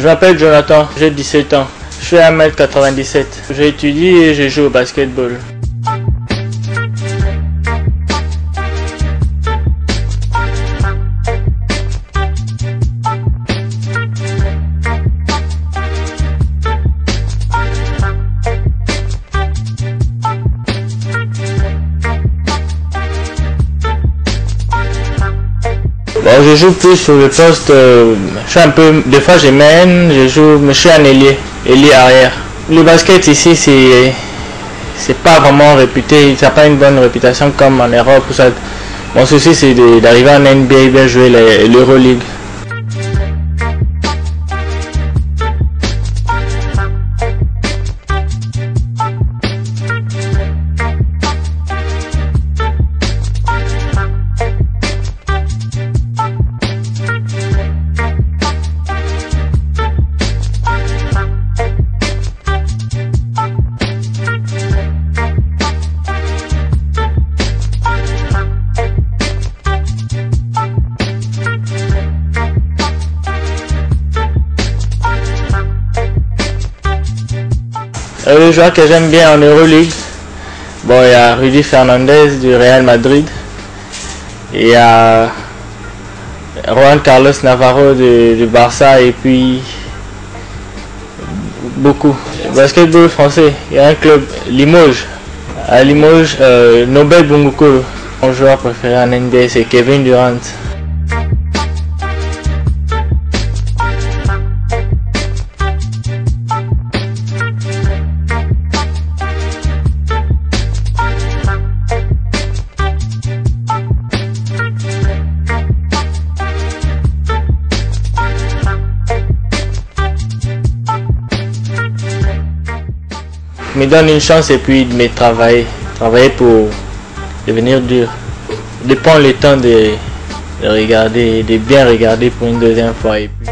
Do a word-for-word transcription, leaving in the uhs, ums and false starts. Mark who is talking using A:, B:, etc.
A: Je m'appelle Jonathan, j'ai dix-sept ans. Je fais un mètre quatre-vingt-dix-sept. J'étudie et je joue au basketball. Bon, je joue plus sur le poste, euh, je suis un peu, des fois je mène, je joue, mais je suis un ailier, ailier arrière. Le basket ici, c'est c'est pas vraiment réputé, ça n'a pas une bonne réputation comme en Europe. Ça. Mon souci c'est d'arriver en N B A et bien jouer l'Euroleague. Euh, le joueur que j'aime bien en Euroleague, bon, il y a Rudy Fernandez du Real Madrid, et il y a Juan Carlos Navarro du, du Barça, et puis beaucoup. Basketball français, il y a un club, Limoges. À Limoges, euh, Nobel Bunguko, mon joueur préféré en N B A, c'est Kevin Durant. Me donne une chance et puis de me travailler, travailler pour devenir dur. De prendre le temps de, de regarder, de bien regarder pour une deuxième fois et puis